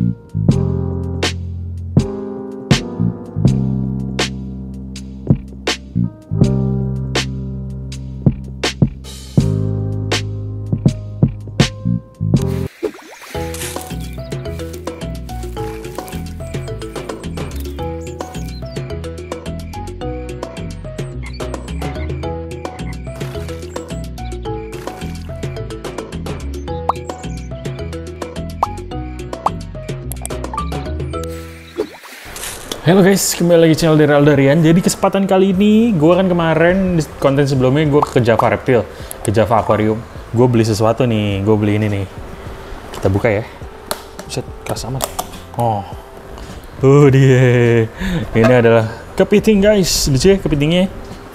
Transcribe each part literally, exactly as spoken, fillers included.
Halo guys, kembali lagi channel dari Aldarian. Jadi kesempatan kali ini, gue kan kemarin di konten sebelumnya gue ke Java Reptil, ke Java Aquarium. Gue beli sesuatu nih, gue beli ini nih. Kita buka ya. Buset, keras amat. Oh, tuh dia. Ini adalah kepiting guys, lucu ya kepitingnya.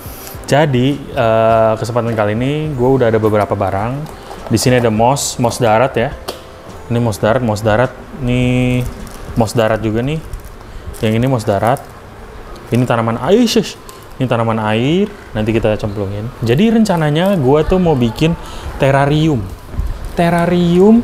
Jadi uh, kesempatan kali ini, gue udah ada beberapa barang. Di sini ada moss, moss darat ya. Ini moss darat, moss darat. Ini moss darat juga nih. Yang ini moss darat, ini tanaman air, shush. Ini tanaman air, nanti kita cemplungin. Jadi rencananya gue tuh mau bikin terrarium, terrarium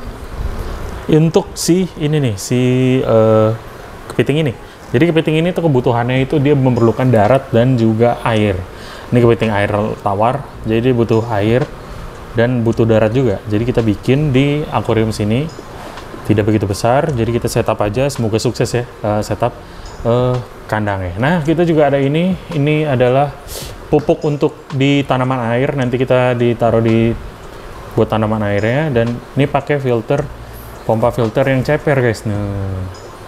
untuk si ini nih, si uh, kepiting ini. Jadi kepiting ini tuh kebutuhannya itu dia memerlukan darat dan juga air. Ini kepiting air tawar, jadi dia butuh air dan butuh darat juga. Jadi kita bikin di akuarium sini, tidak begitu besar, jadi kita setup aja. Semoga sukses ya uh, setup. Uh, kandangnya. Nah, kita juga ada ini. Ini adalah pupuk untuk di tanaman air. Nanti kita ditaruh di buat tanaman airnya. Dan ini pakai filter, pompa filter yang ceper guys. Nah,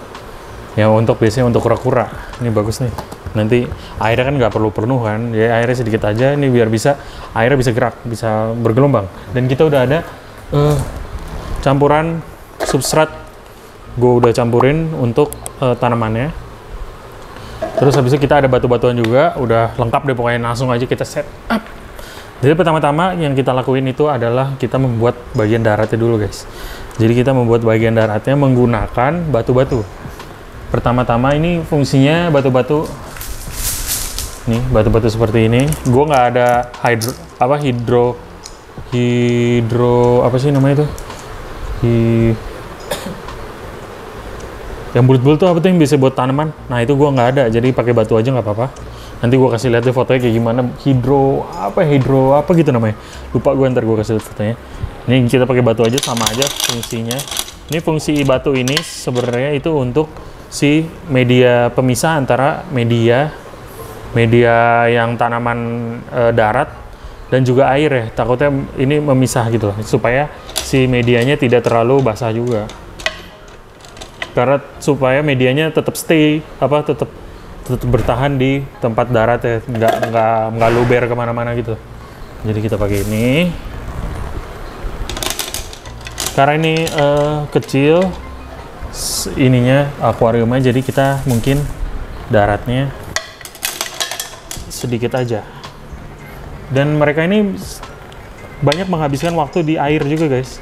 ya untuk biasanya untuk kura-kura. Ini bagus nih. Nanti airnya kan nggak perlu penuh kan. Ya airnya sedikit aja. Ini biar bisa airnya bisa gerak, bisa bergelombang. Dan kita udah ada uh, campuran substrat. Gue udah campurin untuk uh, tanamannya. Terus habis itu kita ada batu-batuan juga, udah lengkap deh pokoknya, langsung aja kita set up. Jadi pertama-tama yang kita lakuin itu adalah kita membuat bagian daratnya dulu guys. Jadi kita membuat bagian daratnya menggunakan batu-batu. Pertama-tama ini fungsinya batu-batu, nih batu-batu seperti ini. Gue nggak ada hidro, apa hidro, hidro apa sih namanya itu? Hi, yang bulat-bulat tuh apa tuh yang bisa buat tanaman? Nah itu gua nggak ada, jadi pakai batu aja nggak apa-apa. Nanti gua kasih lihat deh fotonya kayak gimana. Hidro apa hidro apa gitu namanya? Lupa gua, ntar gua kasih lihat fotonya. Ini kita pakai batu aja, sama aja fungsinya. Ini fungsi batu ini sebenarnya itu untuk si media pemisah antara media media yang tanaman e, darat dan juga air ya. Takutnya ini memisah gitu loh, supaya si medianya tidak terlalu basah juga. Karena supaya medianya tetap stay, apa tetap tetap bertahan di tempat darat ya, nggak nggak nggak luber kemana-mana gitu. Jadi kita pakai ini. Karena ini uh, kecil ininya akuariumnya, jadi kita mungkin daratnya sedikit aja. Dan mereka ini banyak menghabiskan waktu di air juga guys.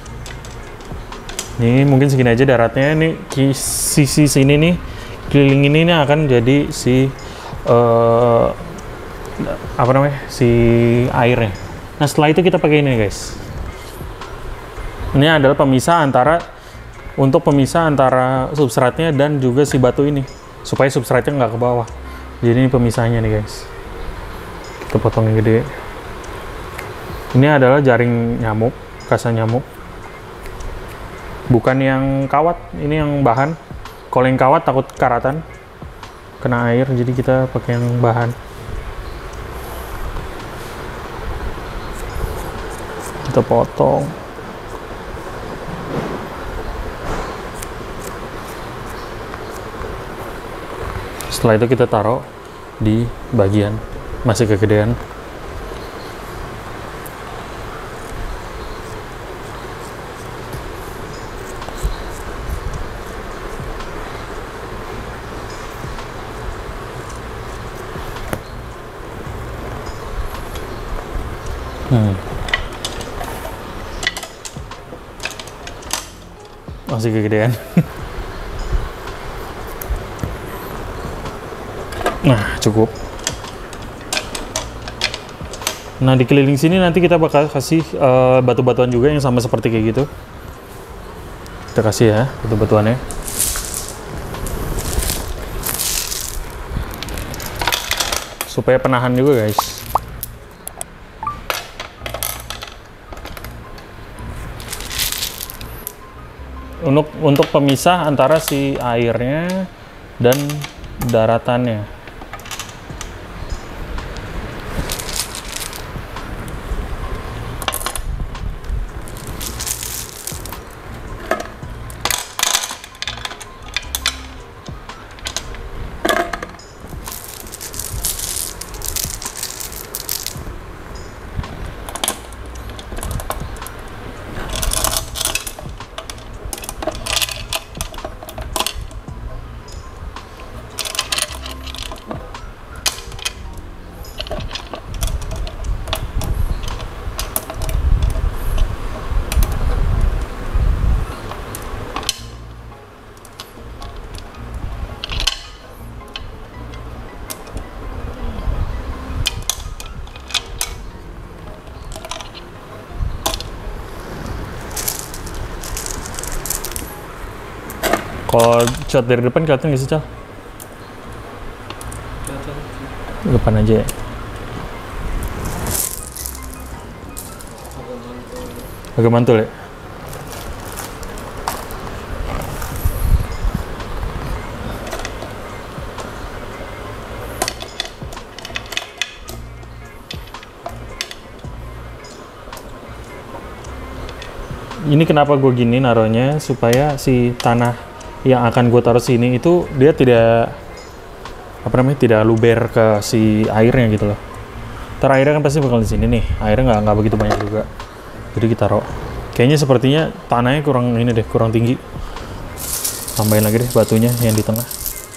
Ini mungkin segini aja daratnya. Ini sisi sini nih, keliling ini nih akan jadi si uh, apa namanya, si airnya. Nah setelah itu kita pakai ini guys. Ini adalah pemisah antara, untuk pemisah antara substratnya dan juga si batu ini, supaya substratnya nggak ke bawah. Jadi ini pemisahnya nih guys. Kita potong yang gede. Ini adalah jaring nyamuk, kasa nyamuk. Bukan yang kawat, ini yang bahan. Kalau yang kawat takut karatan, kena air, jadi kita pakai yang bahan. Kita potong. Setelah itu kita taruh di bagian masih kegedean. Hmm. Masih kegedean. Nah, cukup. Nah, di keliling sini nanti kita bakal kasih uh, batu-batuan juga yang sama seperti kayak gitu. Kita kasih ya batu-batuannya. Supaya penahan juga guys. Untuk untuk pemisah antara si airnya dan daratannya. Kalau shot dari depan kelihatan nggak sih, Cal? Depan aja ya. Agak mantul ya? Ini kenapa gue gini naruhnya, supaya si tanah yang akan gue taruh sini itu dia tidak apa namanya tidak luber ke si airnya gitu loh. Ntar airnya kan pasti bakal di sini nih, airnya nggak nggak begitu banyak juga, jadi kita taruh. Kayaknya sepertinya tanahnya kurang ini deh, kurang tinggi. Tambahin lagi deh batunya yang di tengah.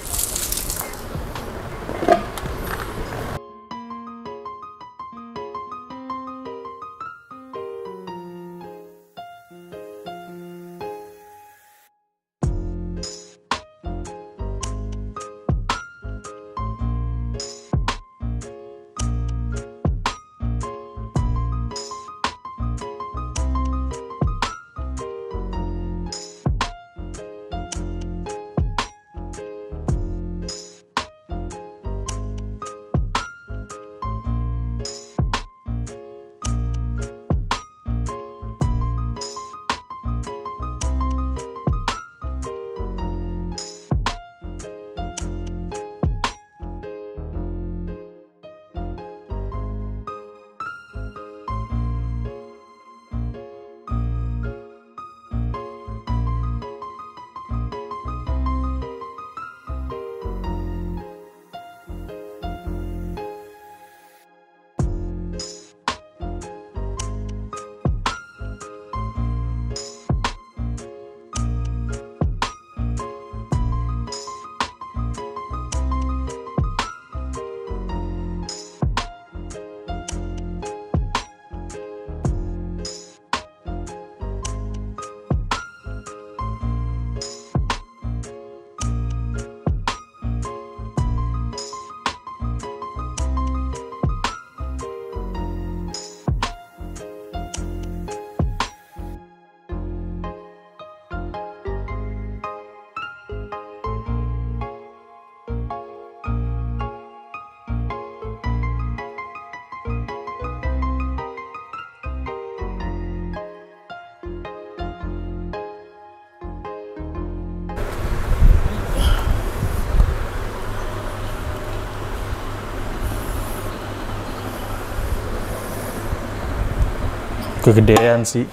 Kegedean sih.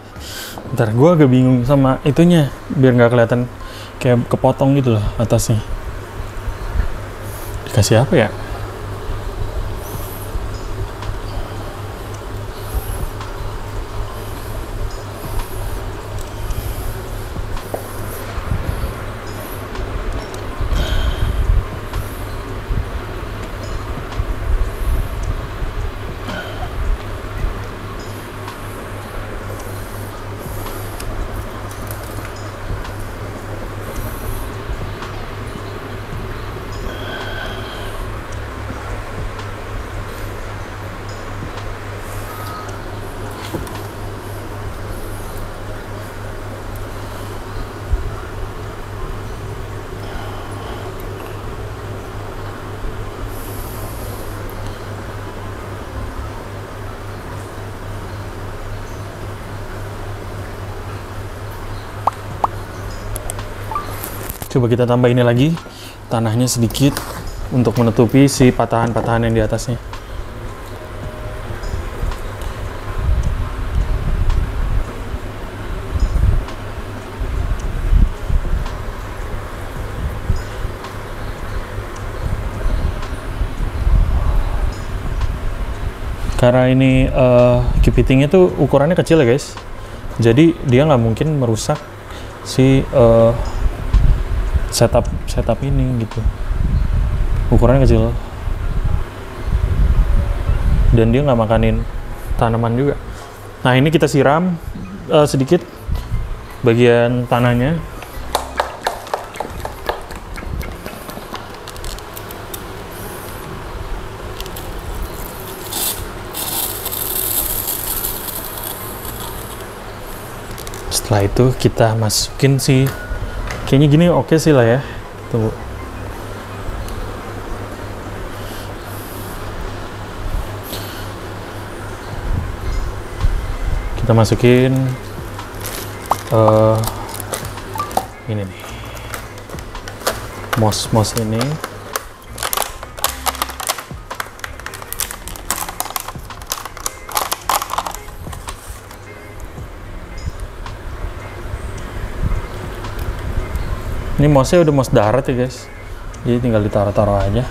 Ntar gue agak bingung sama itunya, biar nggak kelihatan kayak kepotong gitu loh atasnya. Dikasih apa ya? Coba kita tambah ini lagi, tanahnya sedikit untuk menutupi si patahan-patahan yang di atasnya. Karena ini uh, kepitingnya tuh ukurannya kecil ya guys, jadi dia nggak mungkin merusak si uh, setup setup ini gitu. Ukurannya kecil dan dia nggak makanin tanaman juga. Nah ini kita siram uh, sedikit bagian tanahnya. Setelah itu kita masukin sih, kayaknya gini oke sih lah ya. Tunggu. Kita masukin uh, ini nih, moss-moss ini. Ini mossnya udah moss darat ya guys, jadi tinggal ditaruh-taruh aja.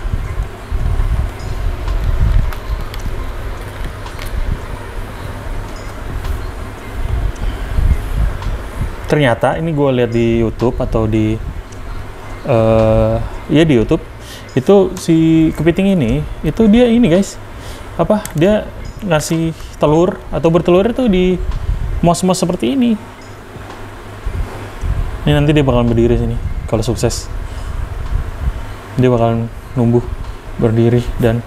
Ternyata ini gue lihat di YouTube atau di uh, ya di YouTube itu si kepiting ini itu dia ini guys, apa dia ngasih telur atau bertelur itu di moss-moss seperti ini. Ini nanti dia bakalan berdiri sini. Kalau sukses, dia bakalan numbuh berdiri dan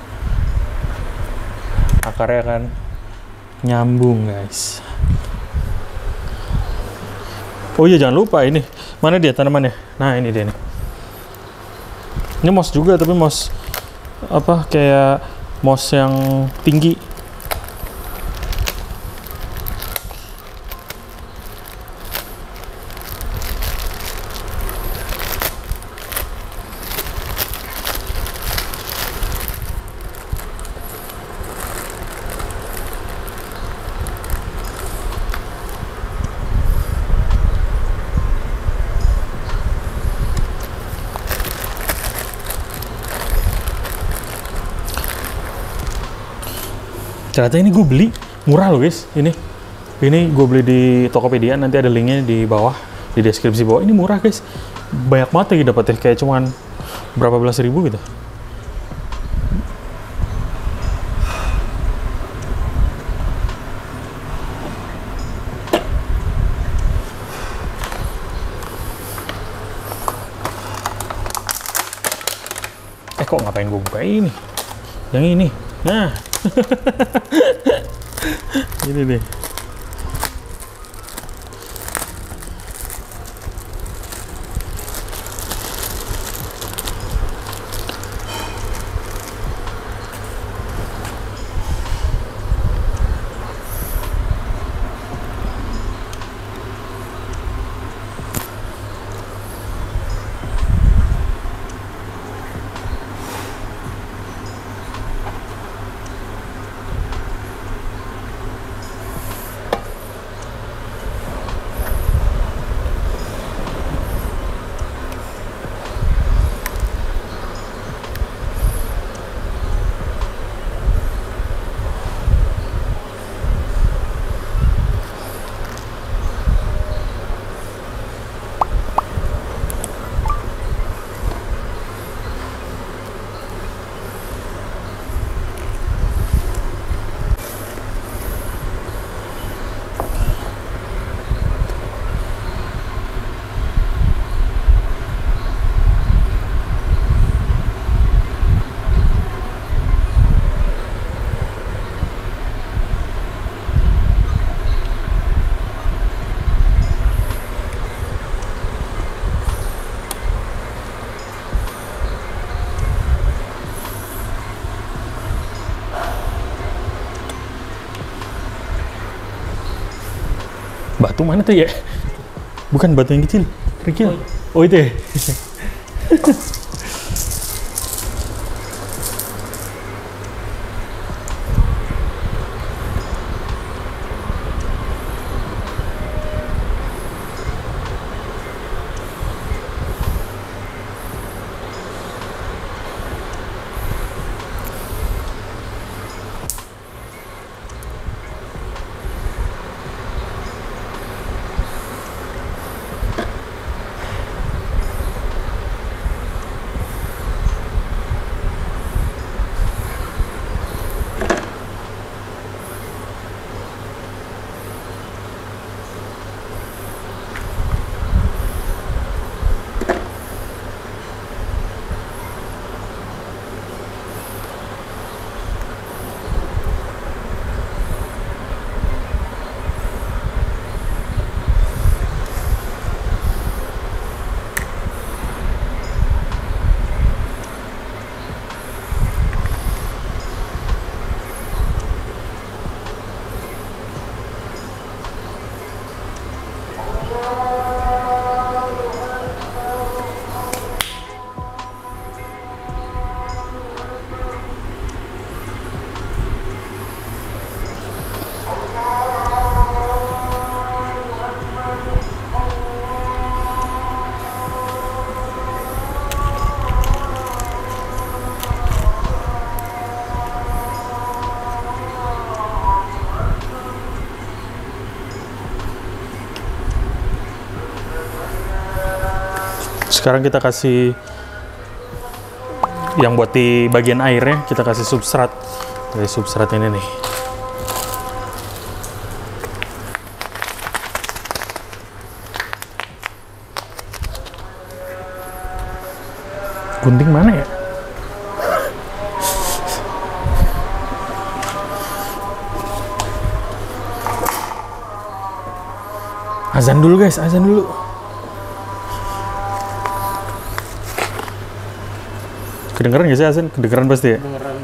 akarnya akan nyambung guys. Oh iya jangan lupa ini, mana dia tanamannya? Nah ini dia nih. Ini moss juga tapi moss apa kayak moss yang tinggi. Ternyata ini gue beli murah loh guys. Ini ini gue beli di Tokopedia, nanti ada linknya di bawah, di deskripsi bawah. Ini murah guys, banyak banget lagi dapetnya, kayak cuman berapa belas ribu gitu. Eh kok ngapain gue buka ini? Yang ini, nah. Ini nih. Batu mana tuh ya? Bukan batu yang kecil, kecil. Oh itu ya? Sekarang kita kasih yang buat di bagian airnya, kita kasih substrat dari substrat ini nih. Gunting mana ya? Azan dulu guys, azan dulu. Kedengeran gak sih azan? Kedengeran pasti ya? Kedengeran.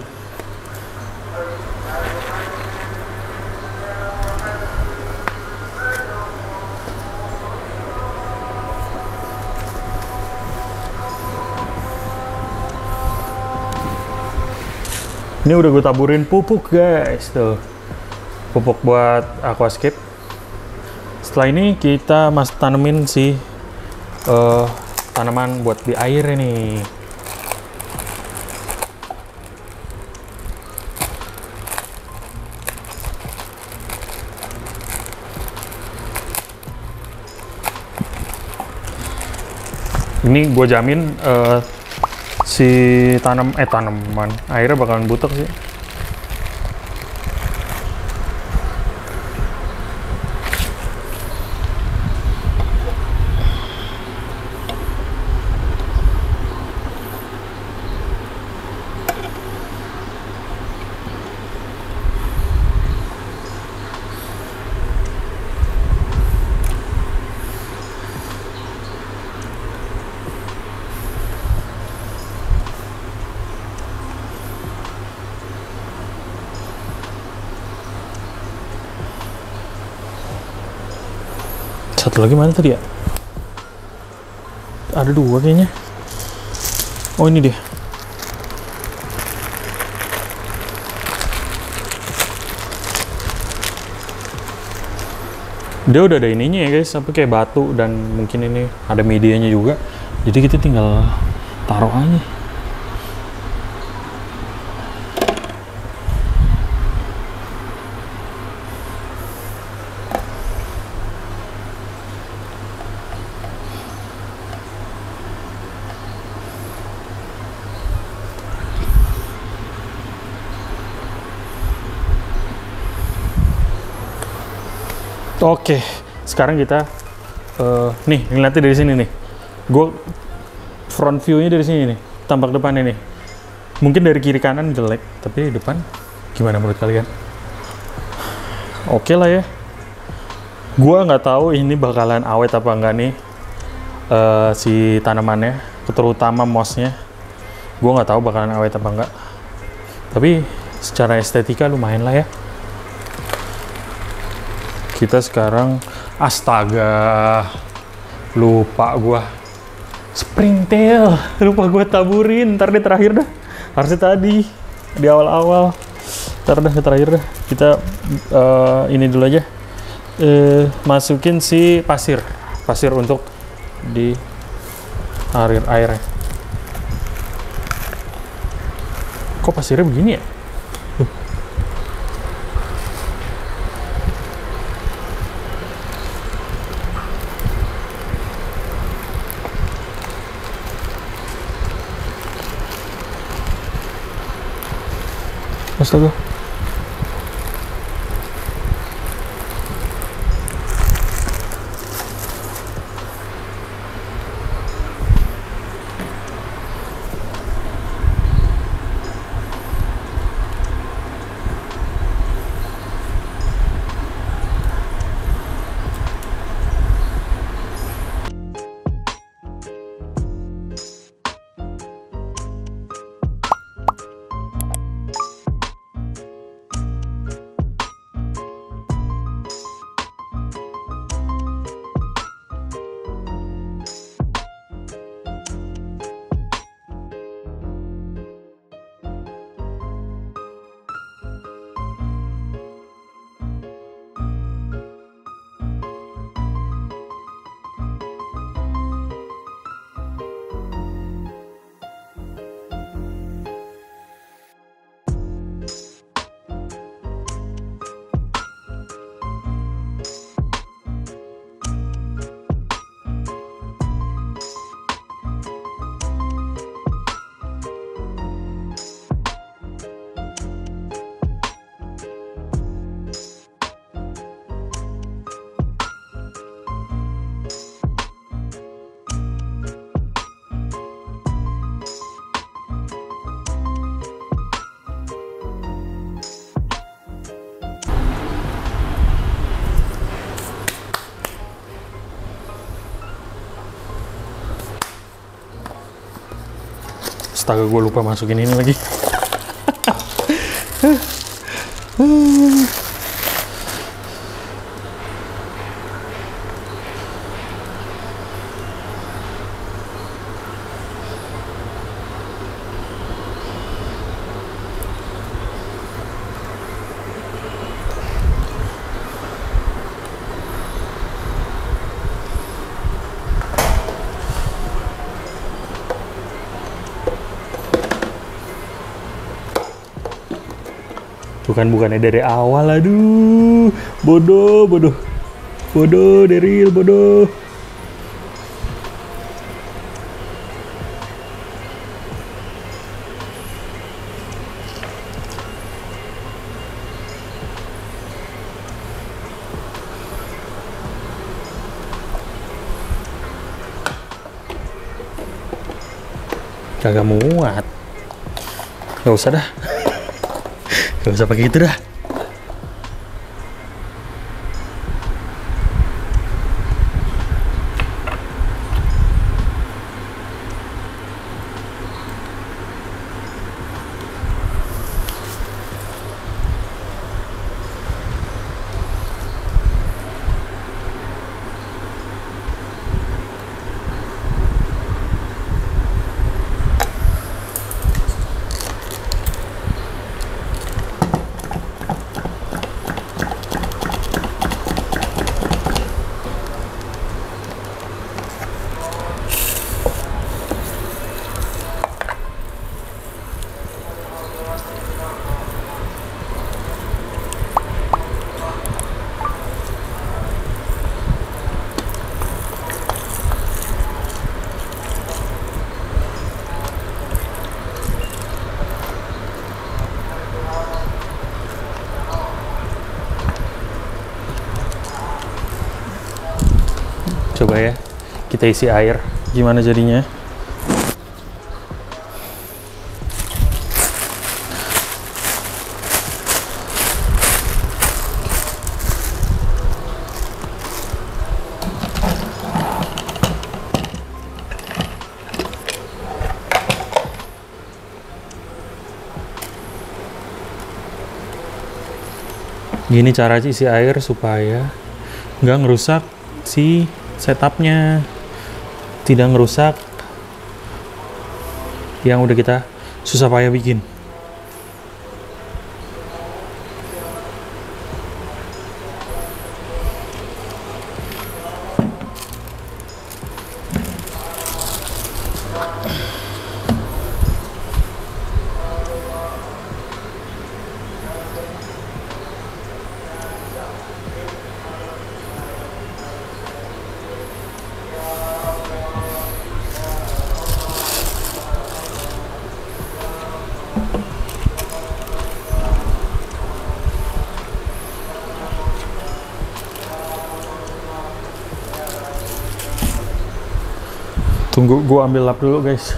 Ini udah gue taburin pupuk guys, tuh. Pupuk buat aquascape. Setelah ini kita mas tanemin si uh, tanaman buat di air ini. Ini gue jamin uh, si tanam eh tanaman airnya bakalan butek sih. Satu lagi mana tadi ya? Ada dua kayaknya. Oh ini dia. Dia udah ada ininya ya guys, apa kayak batu dan mungkin ini ada medianya juga. Jadi kita tinggal taruh aja. Oke, sekarang kita uh, nih ngeliatnya dari sini nih. Gue front view-nya dari sini nih, tampak depannya nih. Mungkin dari kiri kanan jelek, tapi di depan gimana menurut kalian? Oke lah ya. Gue nggak tahu ini bakalan awet apa enggak nih uh, si tanamannya, terutama mossnya. Gue nggak tahu bakalan awet apa enggak. Tapi secara estetika lumayan lah ya. Kita sekarang, astaga, lupa gua. Springtail, lupa gue taburin. Ntar deh terakhir dah. Harusnya tadi di awal-awal. Ntar dah terakhir dah. Kita uh, ini dulu aja. Uh, masukin si pasir, pasir untuk di air airnya. Kok pasirnya begini ya? Uh. Astaga. Astaga, gue lupa masukin ini lagi. Bukan bukannya dari awal, aduh, bodoh, bodoh, bodoh, Daryl, bodoh. Kagak muat, nggak usah dah. Gak usah pakai gitu dah. Coba ya, kita isi air, gimana jadinya? Gini cara isi air supaya nggak ngerusak si setupnya, tidak ngerusak yang udah kita susah payah bikin. Tunggu, gua ambil lap dulu guys.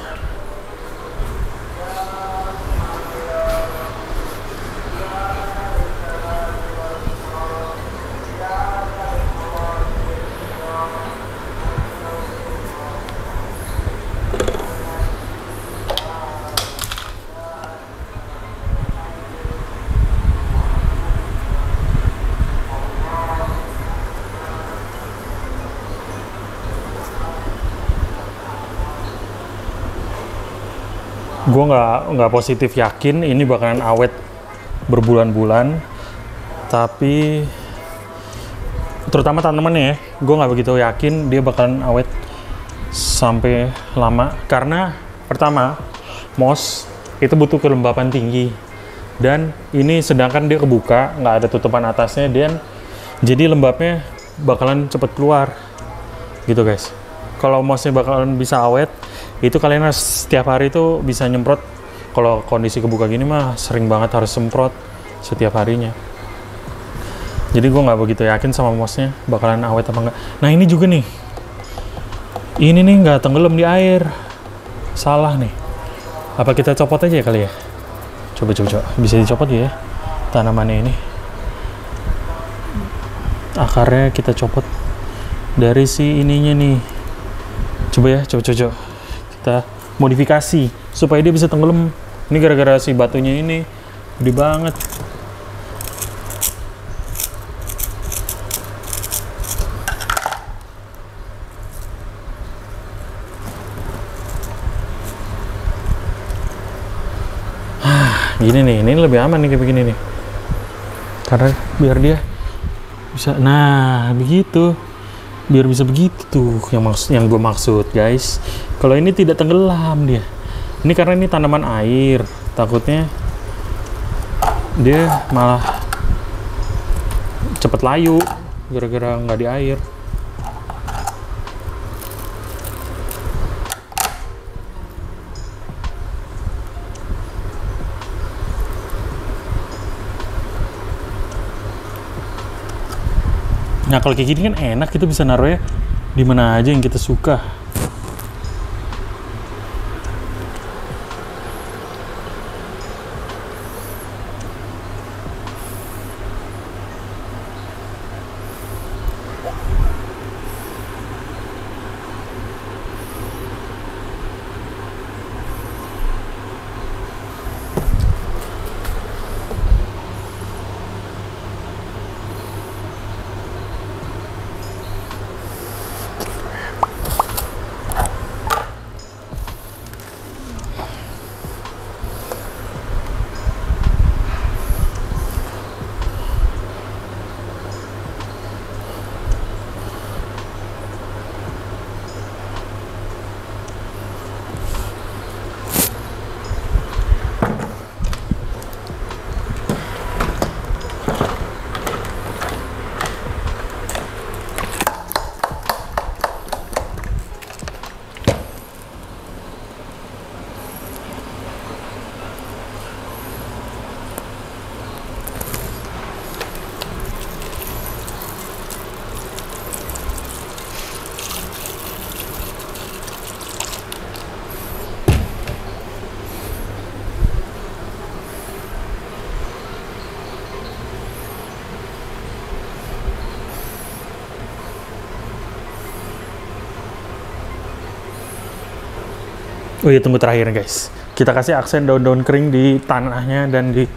Gue nggak nggak positif yakin ini bakalan awet berbulan-bulan, tapi terutama tanamannya ya, gue nggak begitu yakin dia bakalan awet sampai lama, karena pertama moss itu butuh kelembapan tinggi, dan ini sedangkan dia kebuka nggak ada tutupan atasnya, dan jadi lembabnya bakalan cepet keluar gitu guys. Kalau mossnya bakalan bisa awet, itu kalian harus setiap hari itu bisa nyemprot. Kalau kondisi kebuka gini mah sering banget harus semprot setiap harinya. Jadi gue nggak begitu yakin sama mossnya bakalan awet apa enggak. Nah ini juga nih, ini nih nggak tenggelam di air, salah nih. Apa kita copot aja ya kali ya? Coba coba coba, bisa dicopot ya tanamannya ini. Akarnya kita copot dari si ininya nih. Coba ya, coba coba, coba. Kita modifikasi supaya dia bisa tenggelam. Ini gara-gara si batunya ini gede banget. Gini nih, ini lebih aman nih kayak begini nih, karena biar dia bisa, nah begitu, biar bisa begitu tuh yang maksud, yang gue maksud guys. Kalau ini tidak tenggelam dia, ini karena ini tanaman air, takutnya dia malah cepet layu gara-gara nggak di air. Nah kalau kayak gini kan enak, kita bisa naruhnya di mana aja yang kita suka. Oh iya, tunggu terakhir guys. Kita kasih aksen daun-daun kering di tanahnya dan di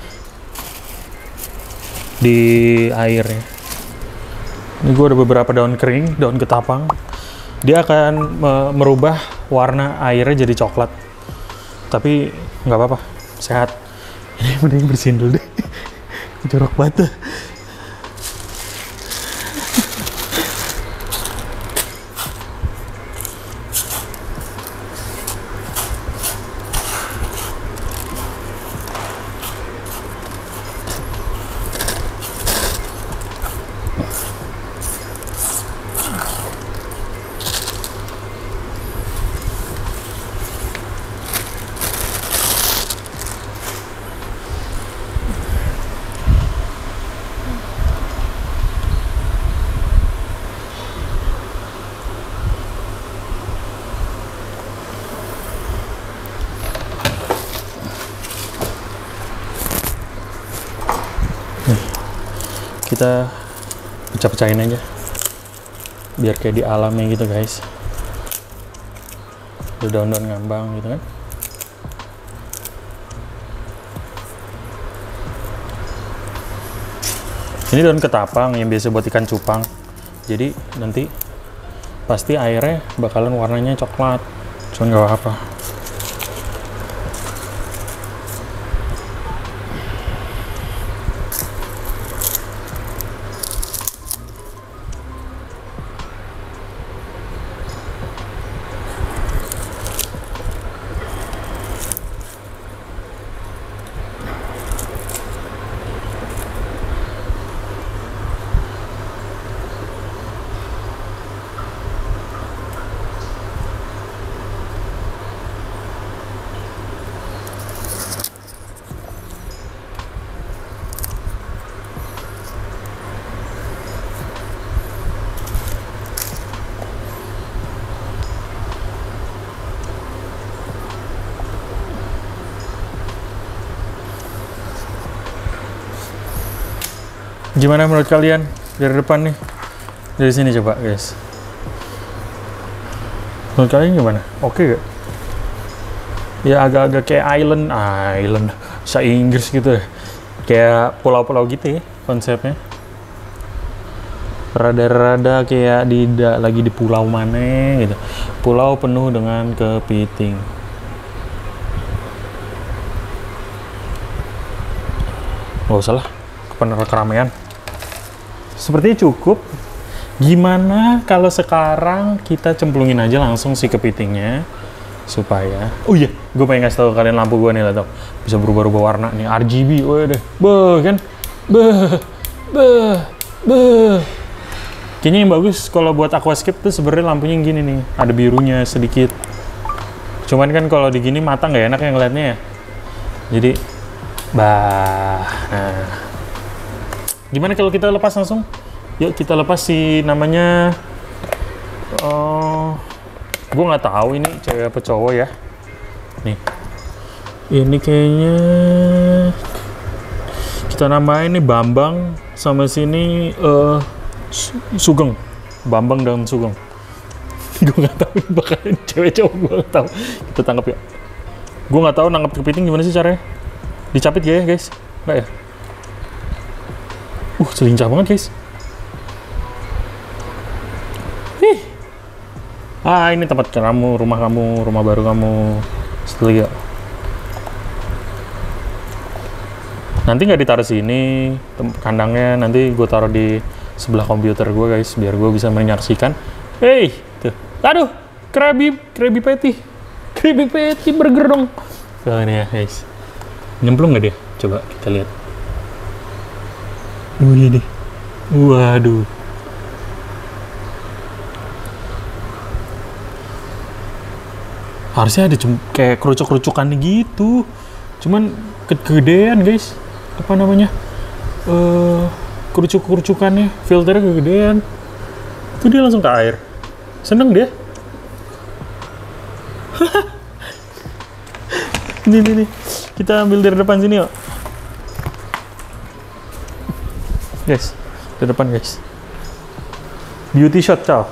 di airnya. Ini gue ada beberapa daun kering, daun ketapang. Dia akan me merubah warna airnya jadi coklat. Tapi nggak apa-apa, sehat. Ini mending bersihin dulu deh. Jorok banget. Kita pecah-pecahin aja biar kayak di alamnya gitu guys, ada daun-daun ngambang gitu kan. Ini daun ketapang yang biasa buat ikan cupang, jadi nanti pasti airnya bakalan warnanya coklat, cuman gak apa-apa. Gimana menurut kalian dari depan nih? Dari sini coba guys. Menurut kalian gimana? Oke gak? Ya agak-agak kayak island, island, bahasa Inggris gitu ya. Kayak pulau-pulau gitu ya konsepnya. Rada-rada kayak di da, lagi di pulau mana gitu. Pulau penuh dengan kepiting. Gak usah lah, kepenuh keramaian. Sepertinya cukup. Gimana kalau sekarang kita cemplungin aja langsung si kepitingnya supaya, oh iya, gue pengen ngasih tau kalian lampu gue nih lah, tau bisa berubah-ubah warna nih, R G B, wah deh, beh kan, beh, beh, beh. Kayaknya yang bagus kalau buat aquascape tuh sebenarnya lampunya yang gini nih, ada birunya sedikit. Cuman kan kalau di gini mata nggak enak yang ngeliatnya ya. Jadi, bah, nah. Gimana kalau kita lepas langsung? Yuk kita lepas si namanya, uh, gue nggak tahu ini cewek apa cowok ya. Nih, ini kayaknya kita namain nih Bambang sama sini uh, Sugeng, Bambang dan Sugeng. Gue nggak tahu ini bakalan cewek cowok, gue nggak tahu. Kita tangkap ya. Gue nggak tahu nangkap kepiting gimana sih caranya. Dicapit gak ya guys? Nggak ya? Uh, selincah banget guys. Ih. Ah, ini tempat kamu, rumah kamu, rumah baru kamu. Setelah ya. Nanti nggak ditaruh sini, kandangnya nanti gue taruh di sebelah komputer gue guys, biar gue bisa menyaksikan. Hey, tuh. Aduh, Krabby, Krabby Patty. Krabby Patty burger dong. Tuh ini ya guys. Nyemplung nggak dia? Coba kita lihat. Uh, iya deh. Waduh. Harusnya ada kayak kerucuk-kerucukan gitu. Cuman kegedean guys. Apa namanya? Uh, kerucuk-kerucukannya. Filternya kegedean. Itu dia langsung ke air. Seneng dia. Ini, ini, nih. Kita ambil dari depan sini yuk. Guys, di depan guys. Beauty shot, cow.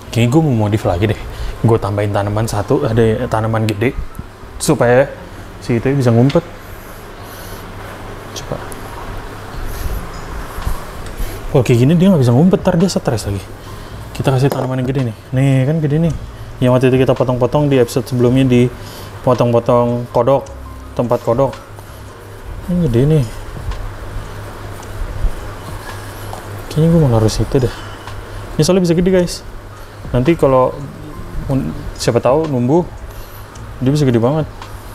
Kayaknya gue mau modif lagi deh. Gue tambahin tanaman satu, ada tanaman gede supaya si itu bisa ngumpet. Coba. Oh kayak gini dia nggak bisa ngumpet, ntar dia stres lagi. Kita kasih tanaman yang gede nih. Nih kan gede nih. Yang waktu itu kita potong-potong di episode sebelumnya di potong-potong kodok, tempat kodok. Ini gede nih. Kayaknya gue mau naruh situ deh. Ini soalnya bisa gede guys. Nanti kalau siapa tahu numbuh, dia bisa gede banget.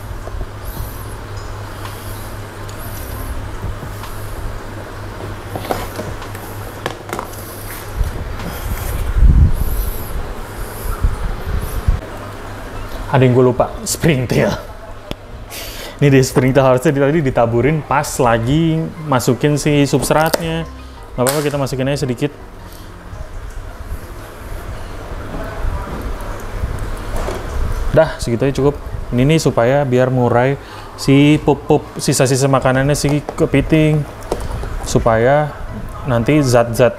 Ada yang gue lupa, springtail. Ini deh springtail harusnya tadi ditaburin pas lagi masukin si substratnya. Gak apa-apa, kita masukin aja sedikit. Dah, segitu aja cukup. Ini nih supaya biar murai si pup-pup, sisa-sisa makanannya si kepiting. Supaya nanti zat-zat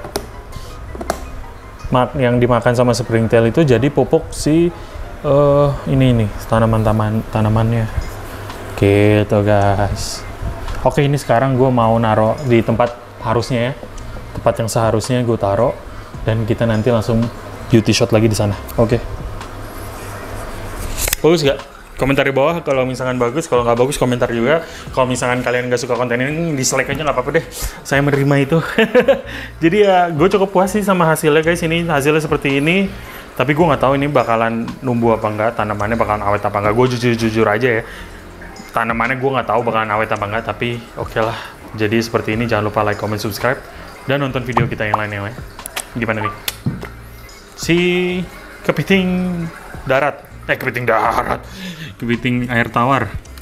yang dimakan sama springtail itu jadi pupuk si Uh, ini ini tanaman-tanaman tanamannya gitu guys. Oke, ini sekarang gue mau naro di tempat harusnya ya, tempat yang seharusnya gue taro, dan kita nanti langsung beauty shot lagi di sana. Oke, bagus gak? Komentar di bawah kalau misalkan bagus, kalau nggak bagus komentar juga. Kalau misalkan kalian nggak suka konten ini, dislike aja nggak apa-apa deh, saya menerima itu. Jadi ya gue cukup puas sih sama hasilnya guys. Ini hasilnya seperti ini. Tapi gue nggak tahu ini bakalan numbuh apa enggak, tanamannya bakalan awet apa enggak. Gue jujur-jujur aja ya, tanamannya gue nggak tahu bakalan awet apa enggak. Tapi oke okay lah. Jadi seperti ini, jangan lupa like, comment, subscribe, dan nonton video kita yang lain yang lain. Gimana nih? Si kepiting darat, eh kepiting darat, kepiting air tawar.